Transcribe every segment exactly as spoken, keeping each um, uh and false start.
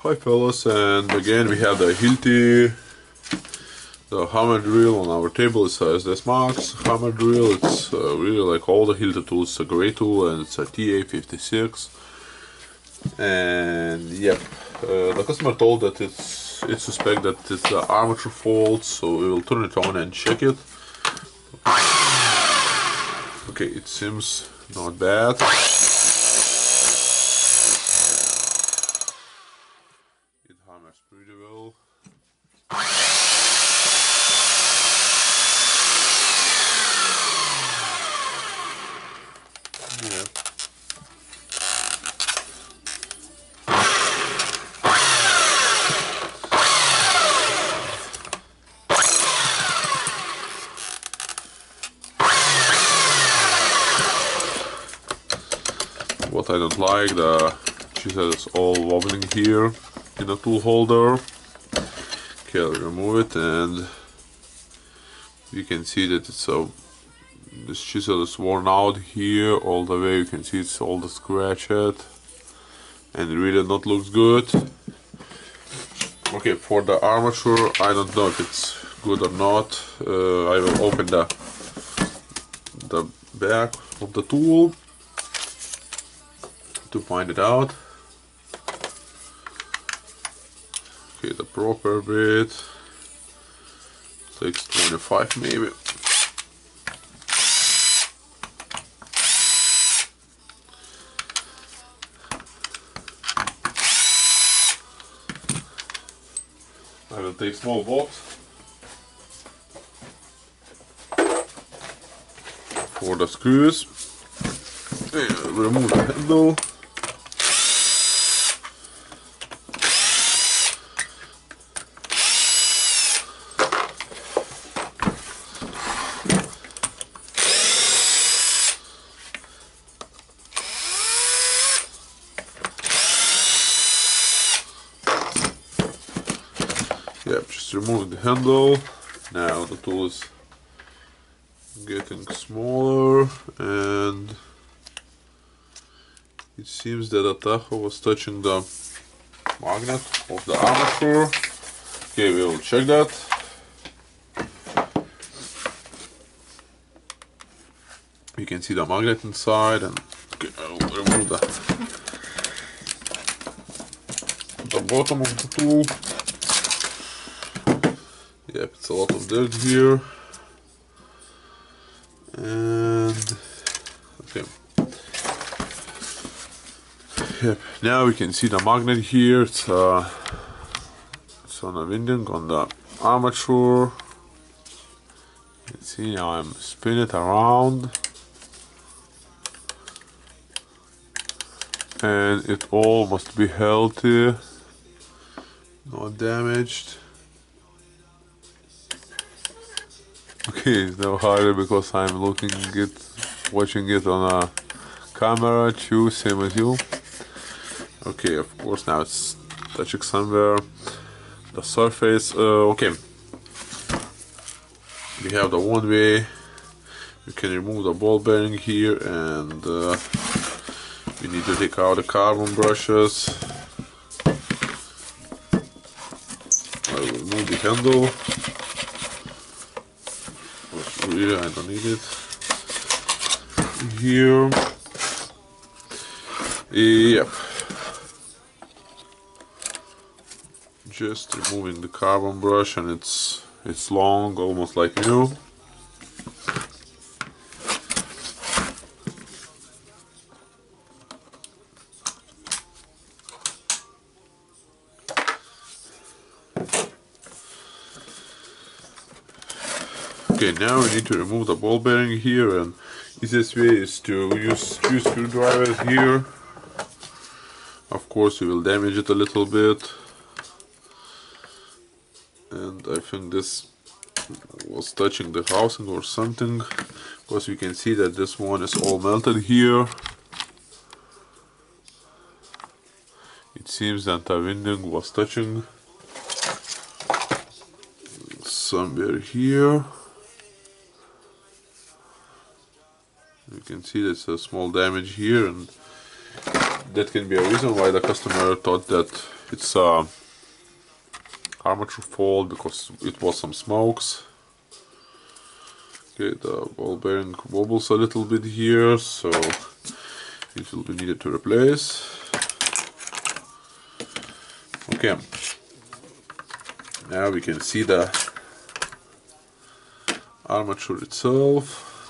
Hi fellas, and again we have the Hilti, the hammer drill on our table. It's a S D S Max hammer drill. It's uh, really like all the Hilti tools. It's a great tool, and it's a T E fifty-six. And yep, uh, the customer told that it's it suspect that it's the armature fault, so we will turn it on and check it. Okay, it seems not bad. It hammers pretty well. Yeah. What I don't like, the chisel is all wobbling here in the tool holder. Okay, I'll remove it, and you can see that it's a this chisel is worn out here all the way. You can see it's all the scratched, and it really not looks good. Okay, for the armature, I don't know if it's good or not. Uh, I will open the the back of the tool to find it out. Okay, the proper bit, six twenty-five maybe. I will take small box for the screws. And remove the handle. Yep, just remove the handle. Now the tool is getting smaller, and it seems that the tacho was touching the magnet of the armature. Okay, we will check that. You can see the magnet inside, and okay, I will remove the, the bottom of the tool. Yep, it's a lot of dirt here. And okay. Yep, now we can see the magnet here. It's uh it's on a winding on the armature. You can see now I'm spinning it around, and it all must be healthy, not damaged. Okay, it's no harder because I'm looking it, watching it on a camera too, same as you. Okay, of course now it's touching somewhere. The surface, uh, okay. We have the one way. You can remove the ball bearing here, and uh, we need to take out the carbon brushes. I will remove the handle. Really, I don't need it here. Yep. Just removing the carbon brush, and it's it's long, almost like new. Okay, now we need to remove the ball bearing here, and easiest way is to use two screwdrivers here. Of course, we will damage it a little bit, and I think this was touching the housing or something, because we can see that this one is all melted here. It seems that the winding was touching somewhere here. You can see there's a small damage here, and that can be a reason why the customer thought that it's a armature fault because it was some smokes. Okay, the ball bearing wobbles a little bit here, so it will be needed to replace. Okay, now we can see the armature itself,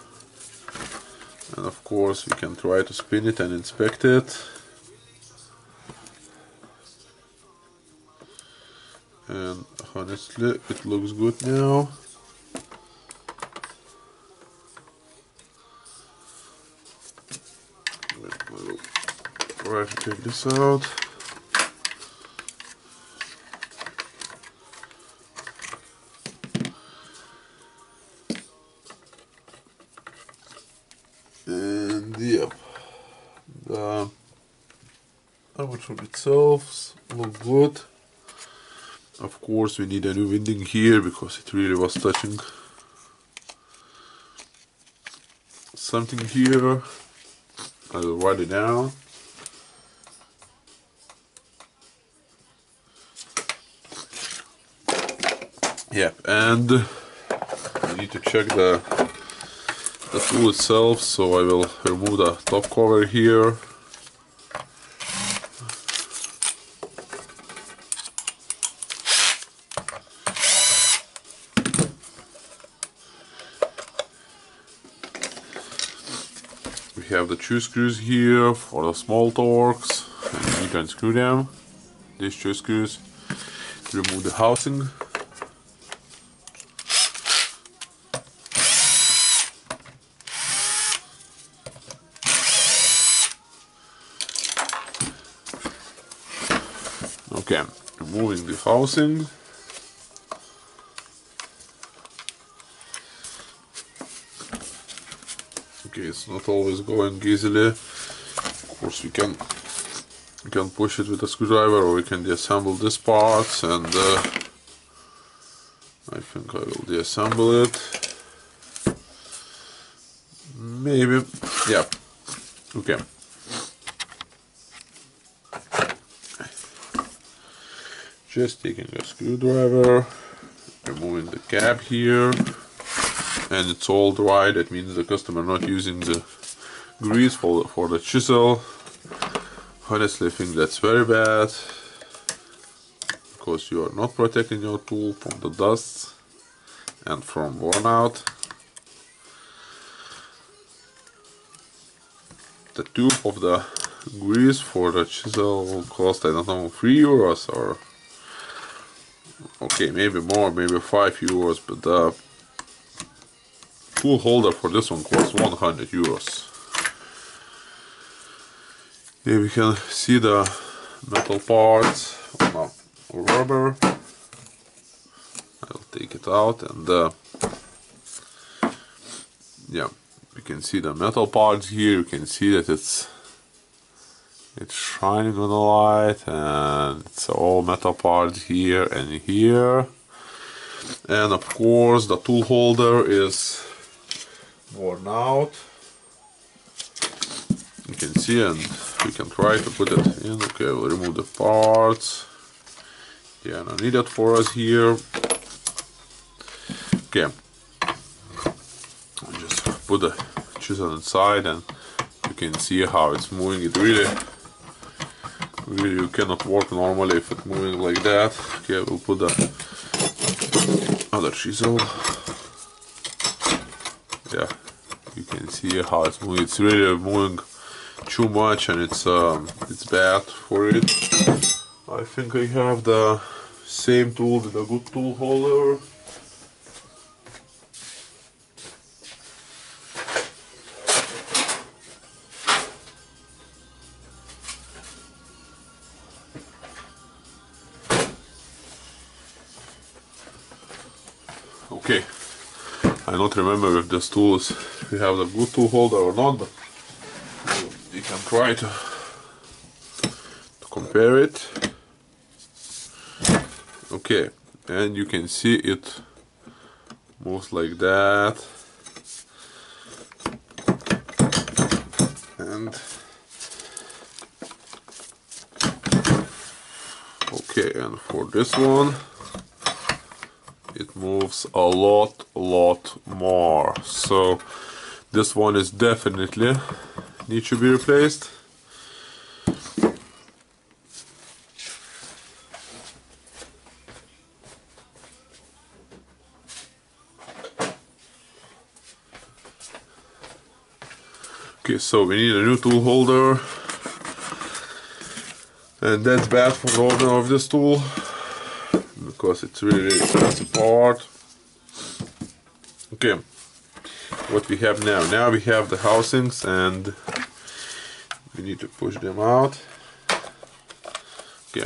and of course we can try to spin it and inspect it. And honestly, it looks good now. We'll try to take this out. And yep, the armature itself looks good. Of course we need a new winding here because it really was touching something here. I will write it down. Yeah, and I need to check the the tool itself, so I will remove the top cover here. We have the two screws here for the small torques, and you need to unscrew them. These two screws to remove the housing. Okay, removing the housing. Okay, it's not always going easily. Of course, we can we can push it with a screwdriver, or we can disassemble this part. And uh, I think I will disassemble it. Maybe, yeah. Okay. Just taking a screwdriver, removing the cap here, and it's all dry. That means the customer not using the grease for the, for the chisel. Honestly, I think that's very bad, because you are not protecting your tool from the dust and from worn out. The tube of the grease for the chisel will cost, I don't know, three euros or okay, maybe more, maybe five euros, but the tool holder for this one costs one hundred euros. Here we can see the metal parts on a rubber. I'll take it out, and uh, yeah, you can see the metal parts here. You can see that it's it's shining on the light, and it's all metal parts here and here. And of course the tool holder is worn out. You can see, and we can try to put it in. Okay, we'll remove the parts. Yeah, no needed for us here. Okay, I'll just put the chisel inside, and you can see how it's moving. It really Really, you cannot work normally if it's moving like that. Okay, we'll put the other chisel. Yeah, you can see how it's moving. It's really moving too much, and it's um, it's bad for it. I think I have the same tool with a good tool holder. Okay, I don't remember if this tool is, we have the good tool holder or not, but we can try to, to compare it. Okay, and you can see it moves like that, and Okay, and for this one, it moves a lot, lot more. So this one is definitely need to be replaced. Okay, so we need a new tool holder, and that's bad for the owner of this tool because it's really expensive part. Okay, what we have now? Now we have the housings, and we need to push them out. Okay,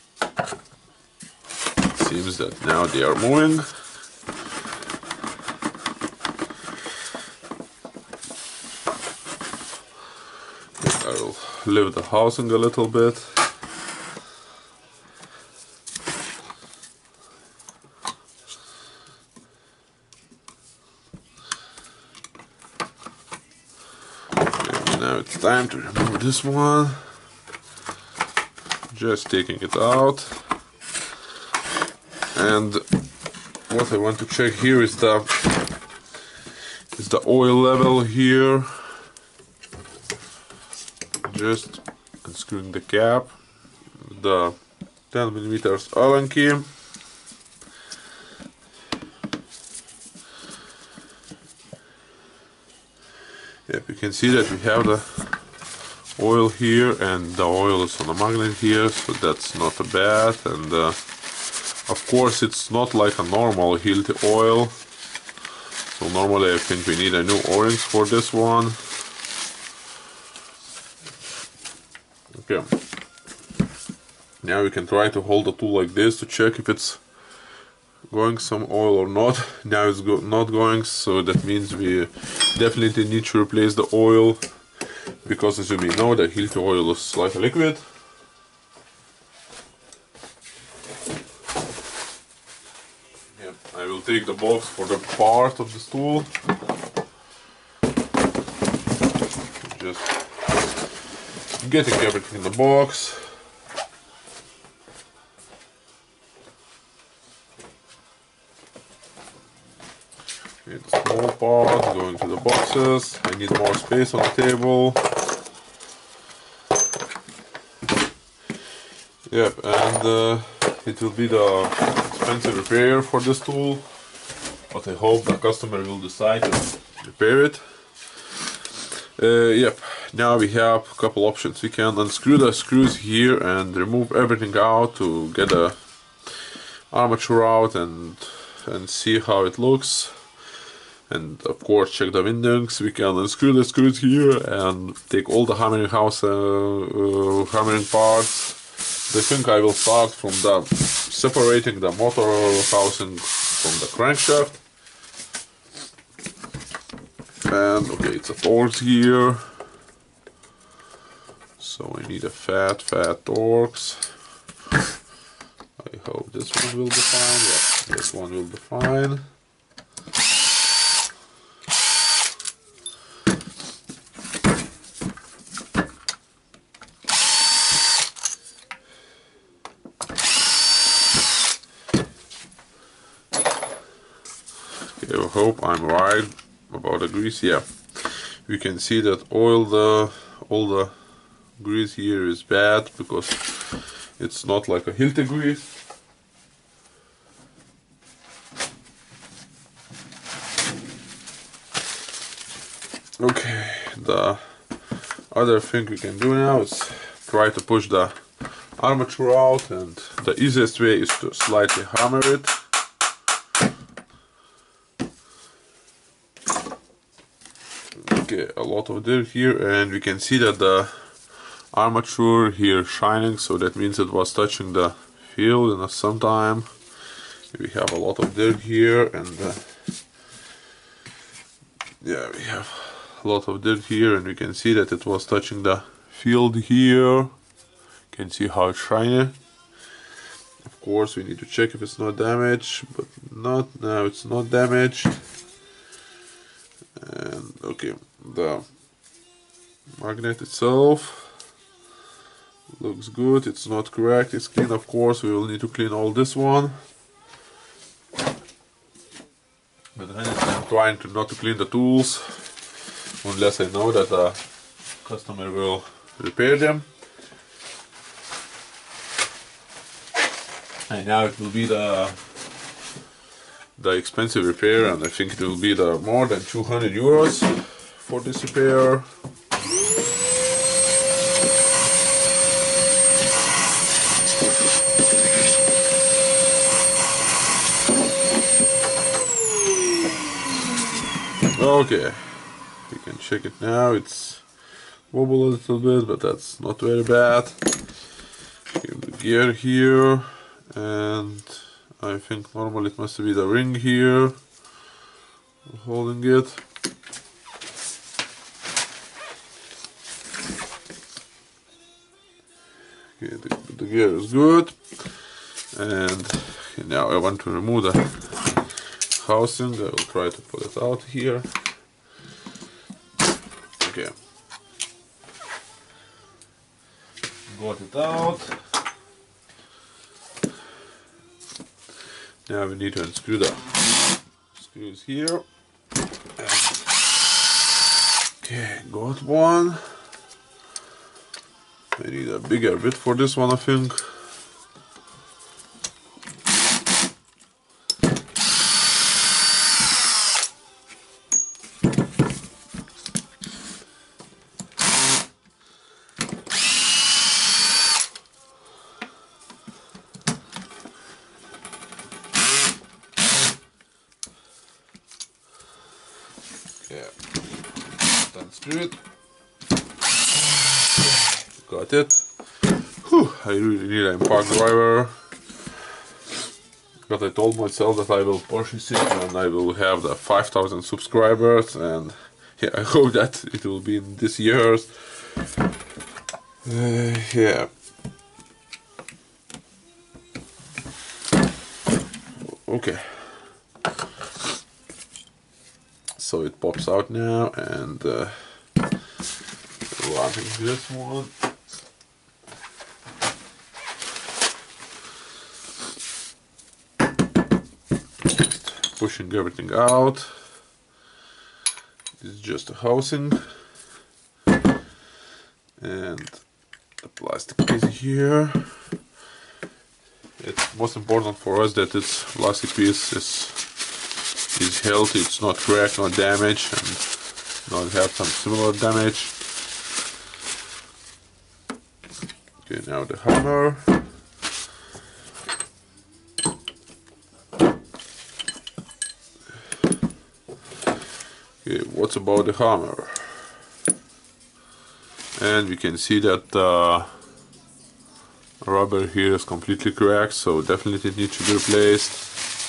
it seems that now they are moving. I will lift the housing a little bit. Okay, now it's time to remove this one. Just taking it out. And what I want to check here is the is the oil level here. Just unscrewing the cap, the ten millimeters Allen key. Yep, you can see that we have the oil here, and the oil is on the magnet here, so that's not bad. And uh, of course, it's not like a normal Hilti oil. So normally, I think we need a new O-rings for this one. Okay, now we can try to hold the tool like this to check if it's going some oil or not. Now it's go not going, so that means we definitely need to replace the oil, because as you may know, the Hilti oil is like a liquid. Yeah, I will take the box for the part of the tool. Just getting everything in the box. Okay, the small part going to the boxes. I need more space on the table. Yep, and uh, it will be the expensive repair for this tool, but I hope the customer will decide to repair it. Uh, yep, now we have a couple options. We can unscrew the screws here and remove everything out to get the armature out and and see how it looks, and of course check the windings. We can unscrew the screws here and take all the hammering house uh, uh, hammering parts. I think I will start from the separating the motor housing from the crankshaft. And okay, it's a Torx here, so I need a fat, fat Torx. I hope this one will be fine. Yeah, this one will be fine. Okay, I hope I'm right about the grease. Yeah, we can see that all the all the grease here is bad because it's not like a Hilti grease. Okay, the other thing we can do now is try to push the armature out, and the easiest way is to slightly hammer it. Okay, a lot of dirt here, and we can see that the armature here shining, so that means it was touching the field in some time. We have a lot of dirt here, and uh, yeah, we have a lot of dirt here, and we can see that it was touching the field here. You can see how it's shiny. Of course, we need to check if it's not damaged, but not now. It's not damaged. And okay, the magnet itself, Looks good, it's not cracked, it's clean. Of course we will need to clean all this one. But I'm trying to not to clean the tools unless I know that the customer will repair them. And now it will be the the expensive repair, and I think it will be the more than two hundred euros for this repair. Okay, you can check it now. It's wobble a little bit, but that's not very bad. Give the gear here, and I think normally it must be the ring here holding it. Okay, the, the gear is good, and now I want to remove the housing. I will try to pull it out here. Okay, got it out. Now we need to unscrew the screws here. And okay, got one. I need a bigger bit for this one, I think. Yeah, unscrew it. Got it. Whew, I really need an impact driver. But I told myself that I will purchase it and I will have the five thousand subscribers, and yeah, I hope that it will be in this year's. Uh, yeah. Okay. So it pops out now, and uh, running this one. Just pushing everything out. This is just a housing, and the plastic is here. It's most important for us that this plastic piece is is healthy, it's not cracked, not damaged, and not have some similar damage. Okay, now the hammer. Okay, what's about the hammer? And we can see that the rubber here is completely cracked, so definitely it needs to be replaced.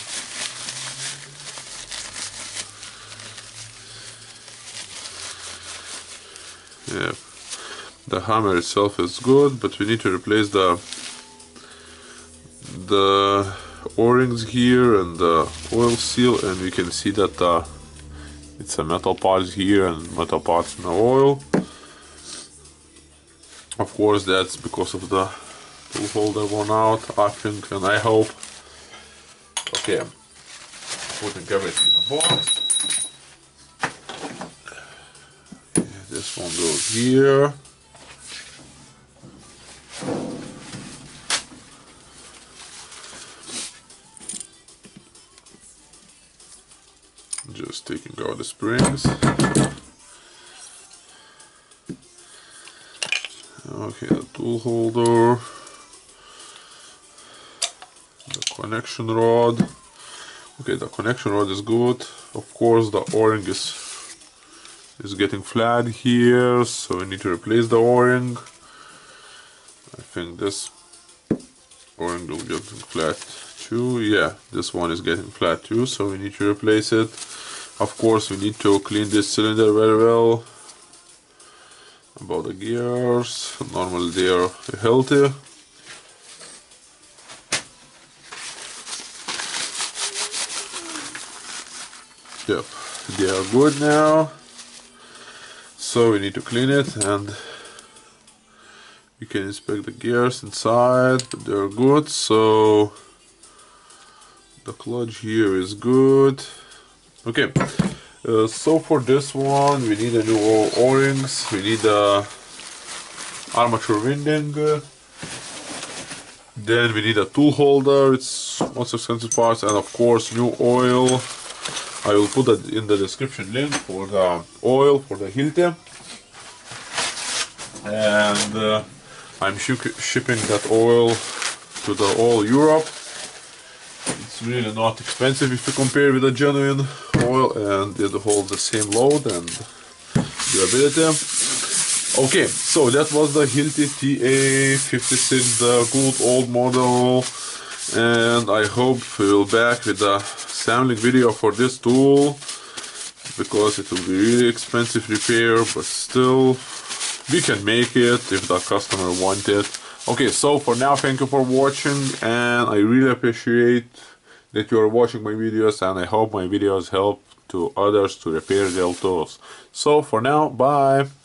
Yeah, the hammer itself is good, but we need to replace the the O-rings here and the oil seal, and we can see that uh, it's a metal parts here and metal parts in the oil. Of course, that's because of the tool holder worn out, I think, and I hope. Okay, putting everything in a box. This one goes here. Just taking out the springs. Okay, the tool holder, the connection rod. Okay, the connection rod is good. Of course, the O-ring is is getting flat here, so we need to replace the O-ring. I think this O-ring will get flat too. Yeah, this one is getting flat too, so we need to replace it. Of course, we need to clean this cylinder very well. About the gears, normally they are healthy. Yep, they are good now. So we need to clean it, and You can inspect the gears inside, but they're good. So the clutch here is good. Okay, uh, so for this one we need a new O-rings, we need a armature winding, uh, then we need a tool holder, it's most expensive parts, and of course new oil. I will put that in the description link for the oil for the Hilti. And uh, I'm sh shipping that oil to the all Europe. It's really not expensive if you compare with a genuine oil, and it holds the same load and durability. Okay, so that was the Hilti T E fifty-six, the good old model, and I hope we'll be back with a sampling video for this tool, because it will be really expensive repair, but still we can make it if the customer wants it. Okay, so for now, thank you for watching, and I really appreciate that you are watching my videos, and I hope my videos help to others to repair their tools. So for now, bye.